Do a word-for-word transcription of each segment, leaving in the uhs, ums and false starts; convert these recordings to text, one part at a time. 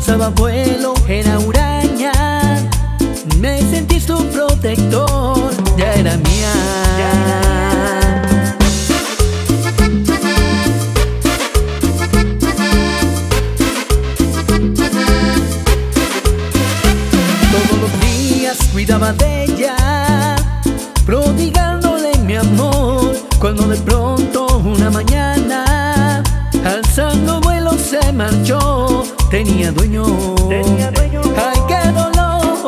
alzaba vuelo, era huraña. Me sentí su protector, ya era mía. Todos los días cuidaba de ella, prodigándole mi amor, cuando de pronto una mañana, alzando vuelo se marchó. Tenía dueño, tenía dueño. Ay, qué dolor.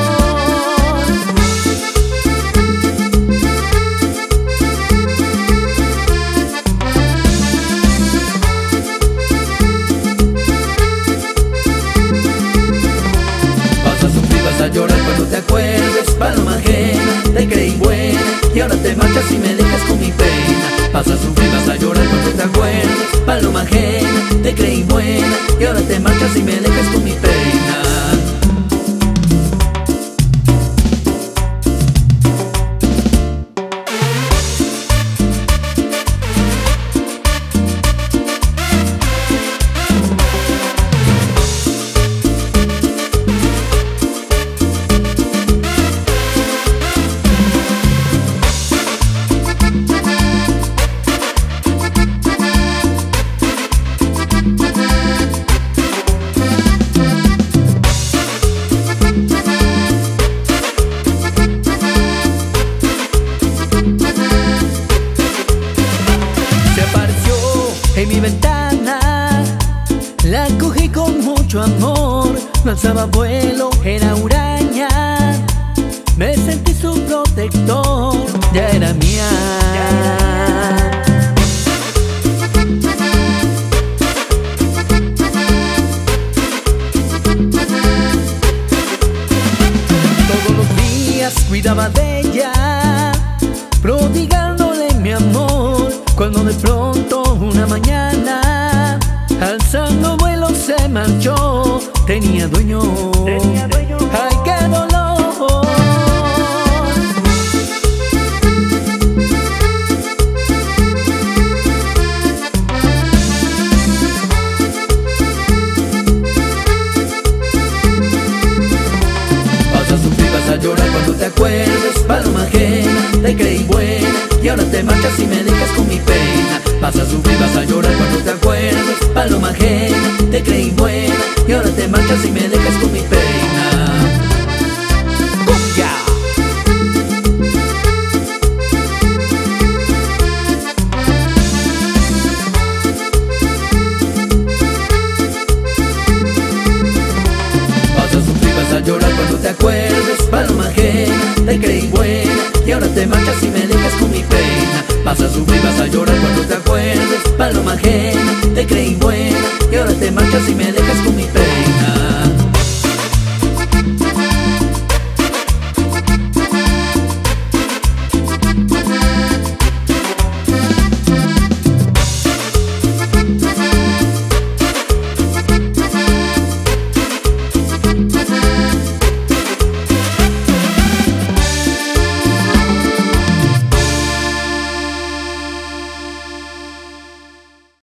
Vas a sufrir, vas a llorar cuando te acuerdes, paloma ajena, te creí buena y ahora te marchas y me dejas con mi pena. Vas a sufrir, vas a llorar cuando te acuerdes, paloma ajena, te creí buena y ahora te marchas y me dejas con mi pena. En mi ventana la cogí con mucho amor, no alzaba vuelo, era huraña. Me sentí su protector, ya era mía. Todos los días cuidaba de ella, prodigándole mi amor, cuando de pronto una mañana, alzando vuelo se marchó. Tenía dueño, tenía dueño. Ay, qué dolor. Vas a sufrir, vas a llorar cuando te acuerdes, paloma ajena, te creí buena y ahora te marchas y me dejas con mi pena. Vas a sufrir, vas a llorar cuando te acuerdes, paloma ajena, te creí buena y ahora te marchas y me dejas con mi pena.